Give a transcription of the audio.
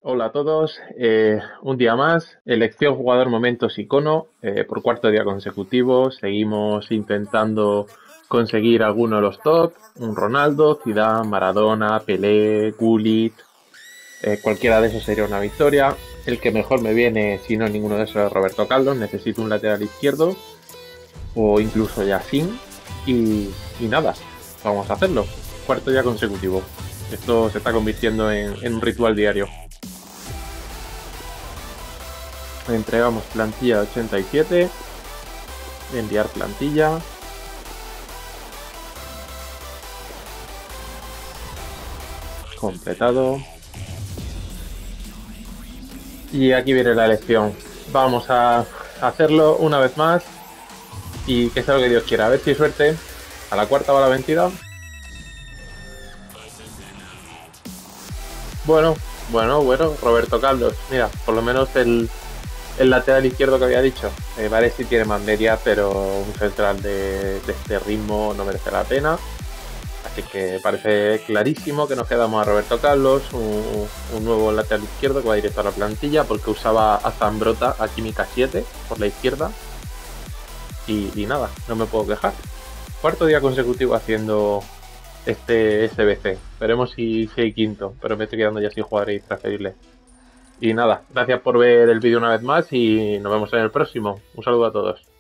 Hola a todos, un día más, elección jugador momentos icono, por cuarto día consecutivo, seguimos intentando conseguir alguno de los top, un Ronaldo, Zidane, Maradona, Pelé, Gullit, cualquiera de esos sería una victoria. El que mejor me viene, si no ninguno de esos, es Roberto Carlos, necesito un lateral izquierdo o incluso Yassin y nada, vamos a hacerlo, cuarto día consecutivo. Esto se está convirtiendo en un ritual diario. Entregamos plantilla 87. Enviar plantilla. Completado. Y aquí viene la elección. Vamos a hacerlo una vez más. Y que sea lo que Dios quiera. A ver si hay suerte. A la cuarta o a la vencida. Bueno. Roberto Carlos. Mira, por lo menos el lateral izquierdo que había dicho. Vale, sí tiene más media, pero un central de este ritmo no merece la pena. Así que parece clarísimo que nos quedamos a Roberto Carlos, un nuevo lateral izquierdo que va directo a la plantilla porque usaba a Zambrota, a Química 7 por la izquierda. Y nada, no me puedo quejar. Cuarto día consecutivo haciendo este SBC. Veremos si hay quinto, pero me estoy quedando ya sin jugadores transferibles. Y nada, gracias por ver el vídeo una vez más y nos vemos en el próximo. Un saludo a todos.